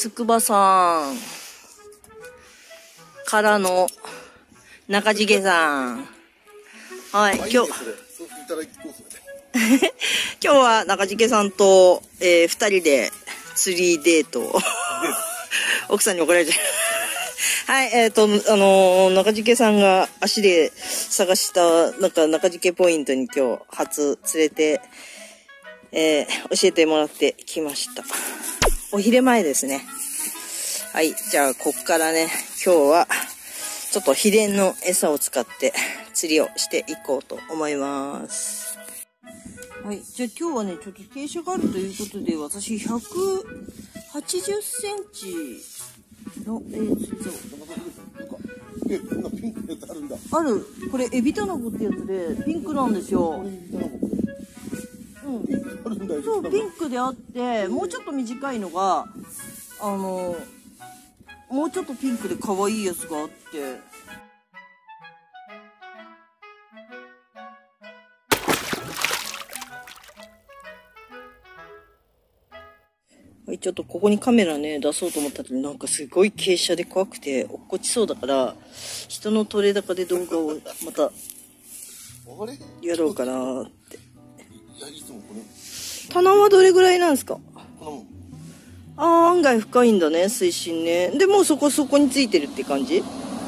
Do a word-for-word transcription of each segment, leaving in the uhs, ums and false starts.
つくばさんからの中地家さん。はい、今日、今日は中地家さんと、えー、二人で釣りデート。奥さんに怒られちゃう。はい、えっ、ー、と、あのー、中地家さんが足で探した、なんか中地家ポイントに今日初連れて、えー、教えてもらってきました。お昼前ですね。はい、じゃあ、こっからね、今日は、ちょっと秘伝の餌を使って釣りをしていこうと思います。はい、じゃあ今日はね、ちょっと傾斜があるということで、私ひゃくはちじゅっセンチの、えー、釣り竿。 え、こんなピンクのやつあるんだ。 ある。これ、エビタナゴってやつで、ピンクなんですよ。うん。そう、ピンクであって、もうちょっと短いのが、あの、もうちょっとピンクで可愛いやつがあって。はい、ちょっとここにカメラね、出そうと思ったけど、なんかすごい傾斜で怖くて、落っこちそうだから、人の撮れ高で動画をまた、やろうかなって。棚はどれぐらいなんですか？ああ、案外深いんだね、水深ね。でもうそこそこについてるって感じ？ 結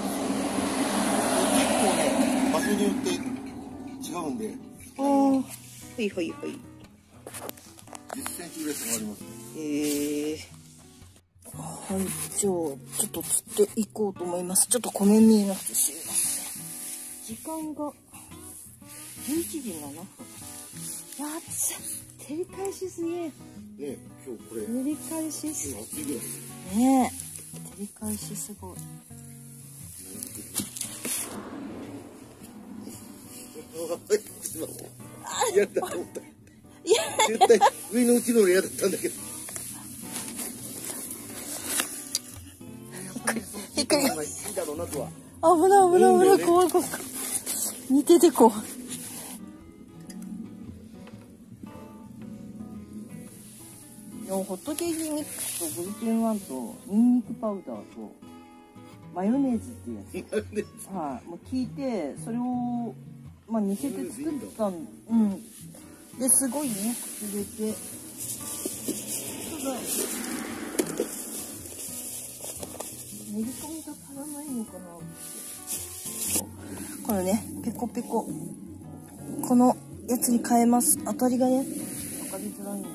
構ね、場所によって違うんで。 ああ、はいはいはい。 じゅっセンチぐらい差があります。 ええー。はい、じゃあ、ちょっと釣っていこうと思います。ちょっと湖面見えなくてすいません。時間がじゅういちじななふん。やっつ、照り返しすげえ。 ね、今日これ。 照り返しすごい。暑いぐらい。 ねえ、照り返しすごい。 嫌だと思った。絶対上のうちの嫌だったんだけど。 ひっくり。 いいだろうなとは。 危ない危ない危ない、怖い怖い。似てて怖い。ホットケーキミックスとグルテンワンとニンニクパウダーとマヨネーズっていうやつ。はい、もう聞いてそれをまあ似せて作ったん、うん。ですごいね入れて。ただ練り込みが足らないのかなって。これね、ペコペコこのやつに変えます。当たりがね分かりづらいんで。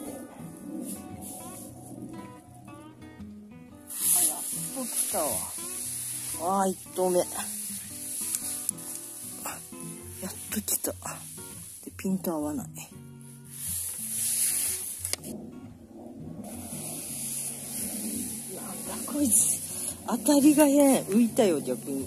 来たわ。あー、一投目。やっと来た。で、ピント合わない。なんだこいつ。当たりがね、浮いたよ、逆に。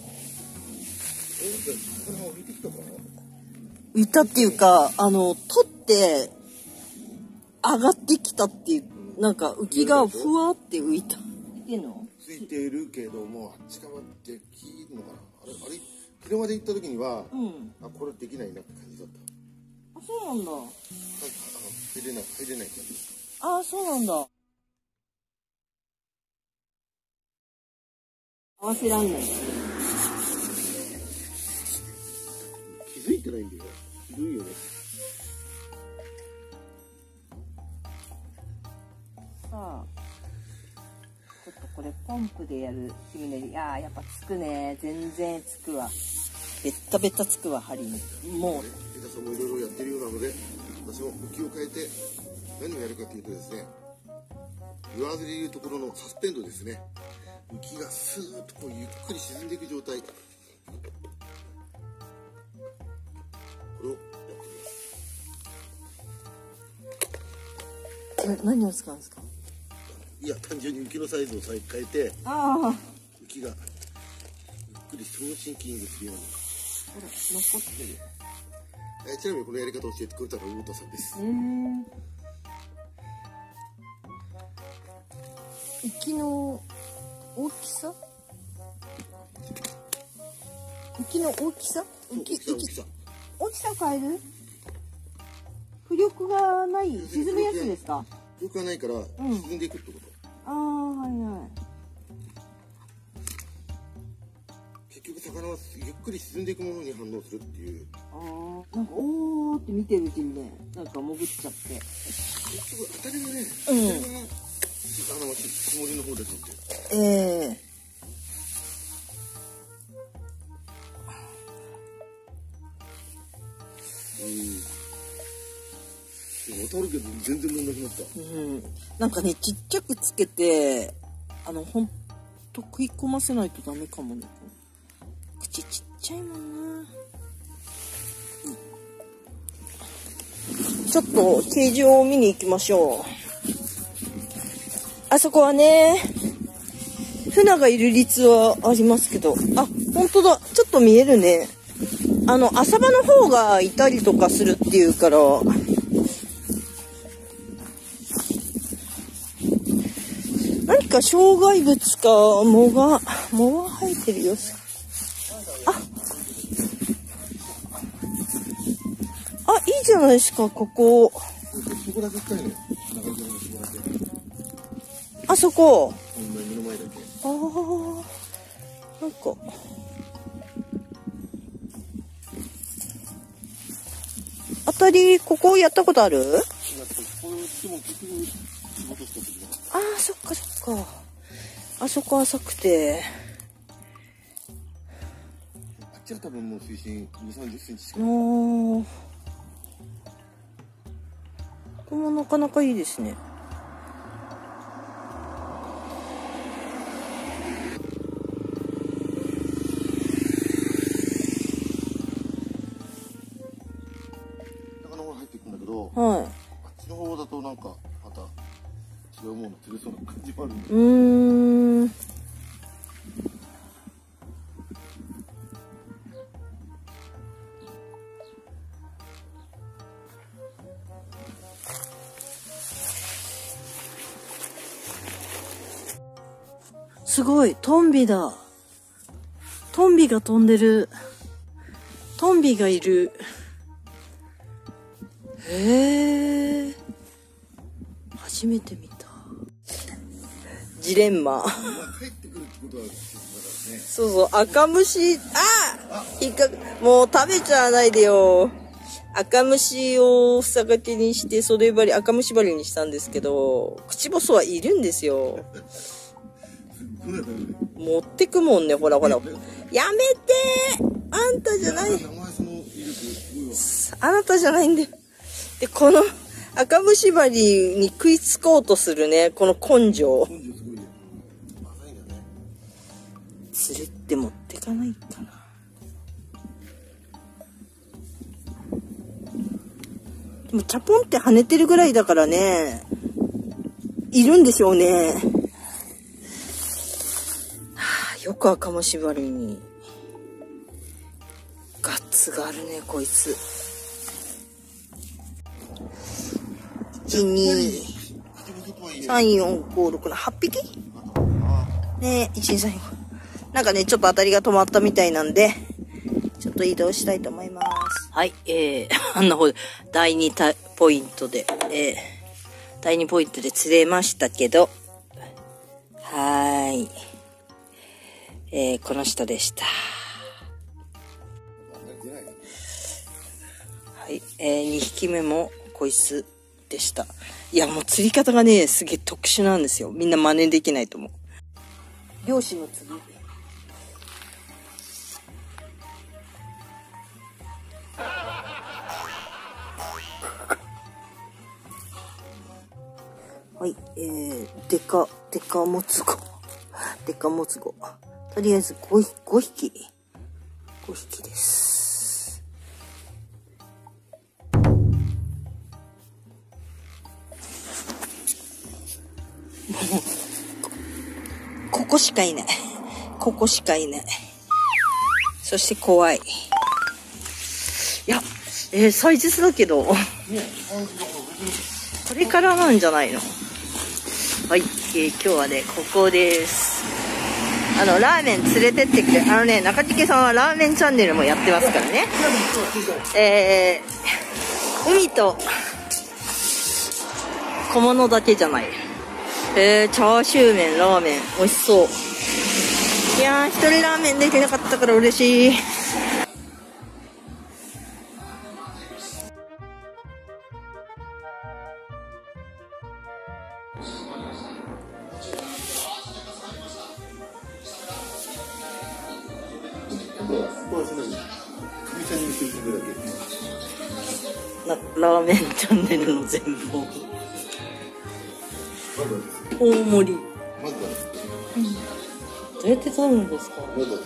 浮いたっていうか、あの、取って、上がってきたっていう、なんか浮きがふわって浮いた。浮いてんの？ ついているけども、あっち側できるのかな。あれ、あれ、車で行った時には、うん、あ、これできないなって感じだった。 あ、そうなんだ。なんか、あの、 入れない、入れない感じ。 あ、そうなんだ。合わせらんない。 気づいてないんだよ。ひどいよね。 さあ。ちょっとこれポンプでやるひねり。ああ、やっぱつくね。全然つくわ。ベッタベタつくわ、針に。もう。 皆さんもいろいろやってるようなので、私も浮きを変えて何をやるかというとですね、岩津でいうところのサスペンドですね。浮きがスーッとこうゆっくり沈んでいく状態。これをやってみます。 え、何を使うんですか？ いや、単純に浮きのサイズを変えて、 ああ、 浮きがゆっくりスムーシンキングするように。 ほら、残ってる。 えちなみにこのやり方を教えてくれたのは魚田さんです。 へー。浮きの大きさ？浮きの大きさ？浮き、 大きさ。 大きさを変える？浮力がない、沈むやつですか？ 浮力がないから沈んでいくってこと。 ああ、はいはい。 結局魚はゆっくり沈んでいくものに反応するっていう。 ああ、なんかおーって見てるうちにね、なんか潜っちゃって。 結局当たりがね、 うん。 それがあの曇りの方ですって。 ええー。うん。当たるけど全然乗んなくなった。 うん。なんかね、ちっちゃくつけて、あの、ほんと食い込ませないとダメかもね。口ちっちゃいもんな。ちょっと形状を見に行きましょう。あそこはね、船がいる率はありますけど、あ、本当だ。ちょっと見えるね。あの、浅場の方がいたりとかするっていうから、何か障害物か藻が、藻が生えてる様子。あ、あ、いいじゃないですか、ここ。 そこだけ深いのよ。長いのそこだけ。 あそこ。 目の前だけ。 ああ、なんか。当たり、ここやったことある？ああ、そっかそっか。あそこ浅くて。 あっちは多分もう水深に、さんじゅっセンチしかない。 ああ。ここもなかなかいいですね。 中の方入っていくんだけど、 はい。 あっちの方だとなんかまた違うもの釣れそうな感じもあるんで。 うーん。すごい、トンビだ。トンビが飛んでる。トンビがいる。へえ。初めて見た。ジレンマ。 帰ってくるってことはだからね。 そうそう、赤虫、あ引っか、もう食べちゃわないでよ。赤虫をふさがけにして、袖針、赤虫針にしたんですけど、口細はいるんですよ。持ってくもんね、ほらほら。やめてー、あんたじゃない。あなたじゃないんだよ。で、この赤虫針に食いつこうとするね、この根性。釣れって持ってかないかな。でもチャポンって跳ねてるぐらいだからね、いるんでしょうね。はあ、よく赤虫針にガッツがあるね、こいつ。いち、に、さん、よん、ご、ろく、なな、はちぴきねえ、いち、に、さん、よん、なんかね、ちょっと当たりが止まったみたいなんで、ちょっと移動したいと思います。はい、えー、あんなほど、だいにポイントで、えー、だいにポイントで釣れましたけど、はーい。えー、この人でした。はい、えー、にひきめもこいつでした。いや、もう釣り方がね、すげえ特殊なんですよ。みんな真似できないと思う。漁師の釣り。はい、えー、デカ、デカモツゴ。デカモツゴ。とりあえずごひき。ごひき。ごひきです。ここしかいない。ここしかいない。そして怖い。いや、えー、祭日だけど。これからなんじゃないの？はい、えー、今日はね、ここです。あの、ラーメン連れてってくれ。あのね、中地家さんはラーメンチャンネルもやってますからね。えー、海と小物だけじゃない。 えー、チャーシュー麺、ラーメン、美味しそう。いやー、一人ラーメンできなかったから嬉しい。なラーメンチャンネルの全貌。大盛り。 まずはうん、どうやって取るんですか。 まずは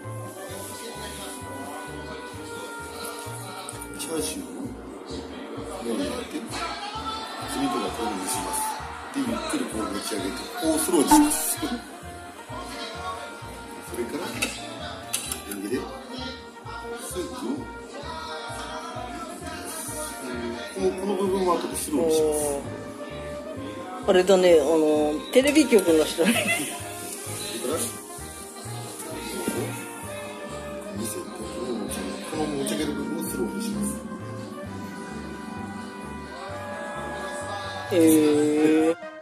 チャーシューを麺に入れて炭とかこういうふうにします。でゆっくりこう持ち上げてこうスローにします。それからレンゲでスープをこのこの部分は後でスローにします。 あれだね、あのテレビ局の人ね。 見せてこの持ち上げる部分をスローにします。 へえー。